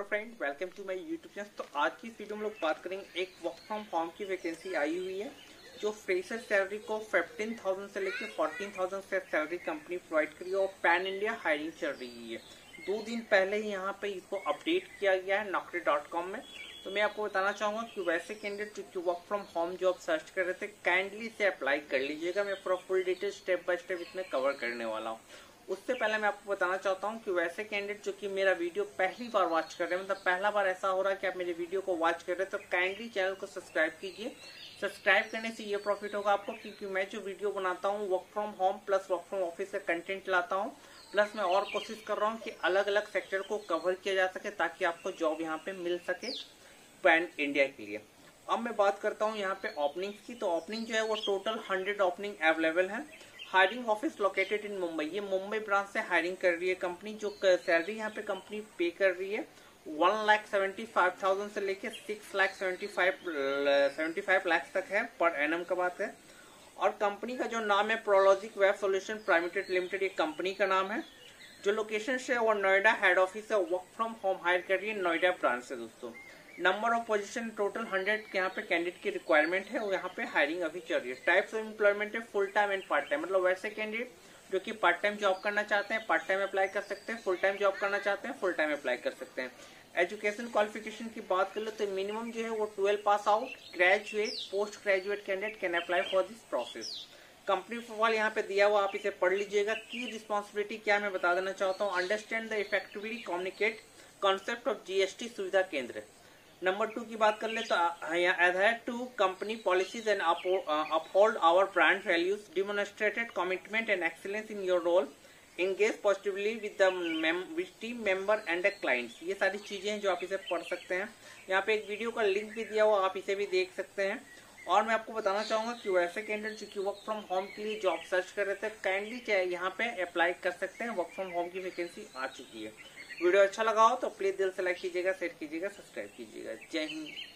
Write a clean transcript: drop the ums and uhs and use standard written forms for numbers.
Friend, welcome to my YouTube channel. तो आज की इस वीडियो में लोग बात करेंगे एक वर्क फ्रॉम होम की वैकेंसी आई हुई है जो फ्रेशर सैलरी को 15,000 से लेकर 14,000 से सैलरी कंपनी प्रोवाइड करी है और पैन इंडिया हायरिंग चल रही है। 2 दिन पहले ही यहाँ पे इसको अपडेट किया गया है naukri.com में। तो मैं आपको बताना चाहूंगा कि वैसे कैंडिडेट जो work from home job search कर रहे थे काइंडली इसे अप्लाई कर लीजिएगा। मैं पूरा full detail step by step इसमें कवर करने वाला हूँ। उससे पहले मैं आपको बताना चाहता हूं कि वैसे कैंडिडेट जो कि मेरा वीडियो पहली बार वॉच कर रहे हैं, मतलब पहला बार ऐसा हो रहा है कि आप मेरे वीडियो को वॉच कर रहे हैं, तो काइंडली चैनल को सब्सक्राइब कीजिए। सब्सक्राइब करने से ये प्रॉफिट होगा आपको, क्योंकि मैं जो वीडियो बनाता हूँ work from home plus work from office का कंटेंट लाता हूँ, प्लस मैं और कोशिश कर रहा हूँ कि अलग अलग सेक्टर को कवर किया जा सके ताकि आपको जॉब यहाँ पे मिल सके पैन इंडिया के लिए। अब मैं बात करता हूँ यहाँ पे ओपनिंग की। तो ओपनिंग जो है वो टोटल 100 ओपनिंग अवेलेबल है। Hiring office located in Mumbai, ये मुंबई ब्रांच से हायरिंग कर रही है कंपनी। जो सैलरी यहाँ पे कंपनी पे कर रही है 1,75,000 से लेके 6,75 लाख तक है पर एनम का बात है। और कंपनी का जो नाम है Prologic web solution private limited, ये कंपनी का नाम है। जो लोकेशन है वो नोएडा हेड ऑफिस है, वर्क फ्रॉम होम हायर कर रही है नोएडा ब्रांच से। दोस्तों नंबर ऑफ पोजीशन टोटल 100 के यहाँ पे कैंडिडेट की रिक्वायरमेंट है और यहाँ पे हायरिंग अभी चल रही है। टाइप्स ऑफ एम्प्लॉयमेंट है full time and part time, मतलब वैसे कैंडिडेट जो कि पार्ट टाइम जॉब करना चाहते हैं पार्ट टाइम अप्लाई कर सकते हैं, फुल टाइम जॉब करना चाहते हैं फुल टाइम अप्लाई कर सकते हैं। एजुकेशन क्वालिफिकेशन की बात कर लो तो मिनिमम जो है वो 12 pass out, graduate, post graduate candidate can apply for this process. Company profile यहाँ पे दिया हुआ, आप इसे पढ़ लीजिएगा। की रिस्पॉन्सिबिलिटी क्या मैं बता देना चाहता हूँ। Understand the effectively communicate concept of GST सुविधा केंद्र। नंबर 2 की बात कर ले तो adhere to company policies and uphold our brand values, demonstrated commitment and excellence in your role, engage positively with the team member and the clients। ये सारी चीजें हैं जो आप इसे पढ़ सकते हैं। यहाँ पे एक वीडियो का लिंक भी दिया हुआ, आप इसे भी देख सकते हैं। और मैं आपको बताना चाहूंगा कि वैसे कैंडिडेट जो कि वर्क फ्रॉम होम के लिए जॉब सर्च कर रहे थे काइंडली यहाँ पे अप्लाई कर सकते हैं। वर्क फ्रॉम होम की वैकेंसी आ चुकी है। वीडियो अच्छा लगा हो तो प्लीज दिल से लाइक कीजिएगा, शेयर कीजिएगा, सब्सक्राइब कीजिएगा। जय हिंद।